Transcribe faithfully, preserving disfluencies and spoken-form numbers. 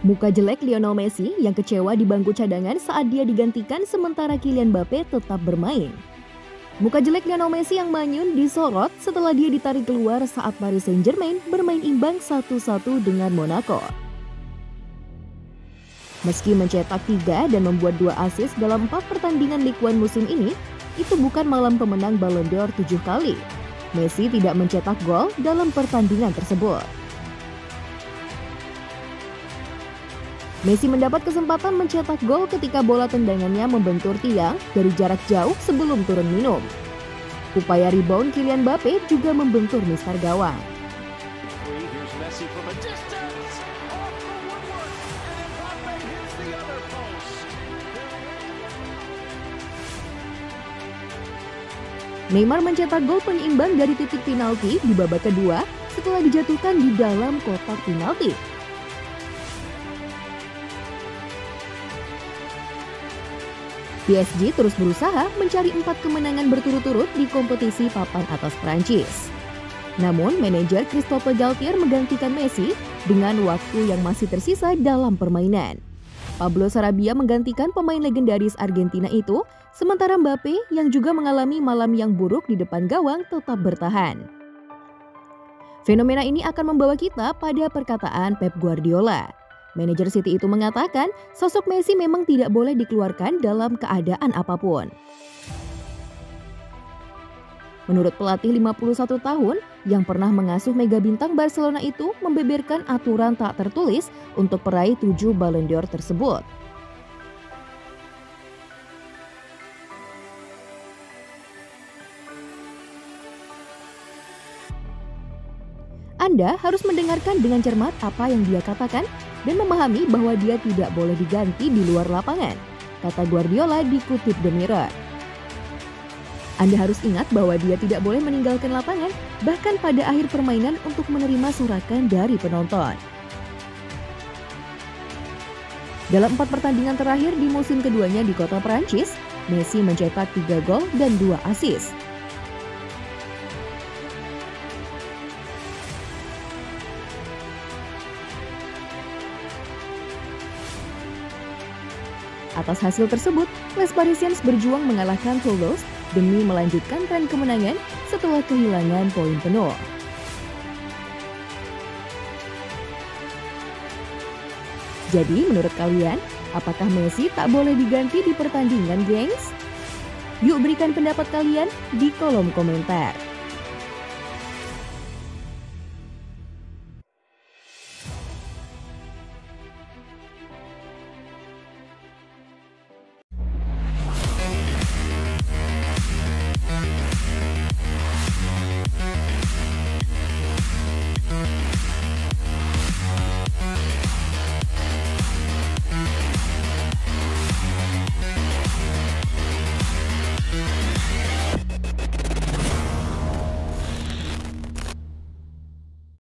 Muka jelek Lionel Messi yang kecewa di bangku cadangan saat dia digantikan sementara Kylian Mbappe tetap bermain. Muka jelek Lionel Messi yang manyun disorot setelah dia ditarik keluar saat Paris Saint-Germain bermain imbang satu satu dengan Monaco. Meski mencetak tiga dan membuat dua assist dalam empat pertandingan Ligue satu musim ini, itu bukan malam pemenang Ballon d'Or tujuh kali. Messi tidak mencetak gol dalam pertandingan tersebut. Messi mendapat kesempatan mencetak gol ketika bola tendangannya membentur tiang dari jarak jauh sebelum turun minum. Upaya rebound Kylian Mbappe juga membentur mistar gawang. Neymar mencetak gol penyeimbang dari titik penalti di babak kedua setelah dijatuhkan di dalam kotak penalti. P S G terus berusaha mencari empat kemenangan berturut-turut di kompetisi papan atas Prancis. Namun, manajer Christophe Galtier menggantikan Messi dengan waktu yang masih tersisa dalam permainan. Pablo Sarabia menggantikan pemain legendaris Argentina itu, sementara Mbappe yang juga mengalami malam yang buruk di depan gawang tetap bertahan. Fenomena ini akan membawa kita pada perkataan Pep Guardiola. Manajer City itu mengatakan, sosok Messi memang tidak boleh dikeluarkan dalam keadaan apapun. Menurut pelatih lima puluh satu tahun yang pernah mengasuh mega bintang Barcelona itu membeberkan aturan tak tertulis untuk peraih tujuh Ballon d'Or tersebut. Anda harus mendengarkan dengan cermat apa yang dia katakan dan memahami bahwa dia tidak boleh diganti di luar lapangan, kata Guardiola dikutip The Mirror. Anda harus ingat bahwa dia tidak boleh meninggalkan lapangan bahkan pada akhir permainan untuk menerima sorakan dari penonton. Dalam empat pertandingan terakhir di musim keduanya di kota Perancis, Messi mencetak tiga gol dan dua assist. Atas hasil tersebut, Les Parisiens berjuang mengalahkan Toulouse demi melanjutkan tren kemenangan setelah kehilangan poin penuh. Jadi, menurut kalian, apakah Messi tak boleh diganti di pertandingan, gengs? Yuk berikan pendapat kalian di kolom komentar.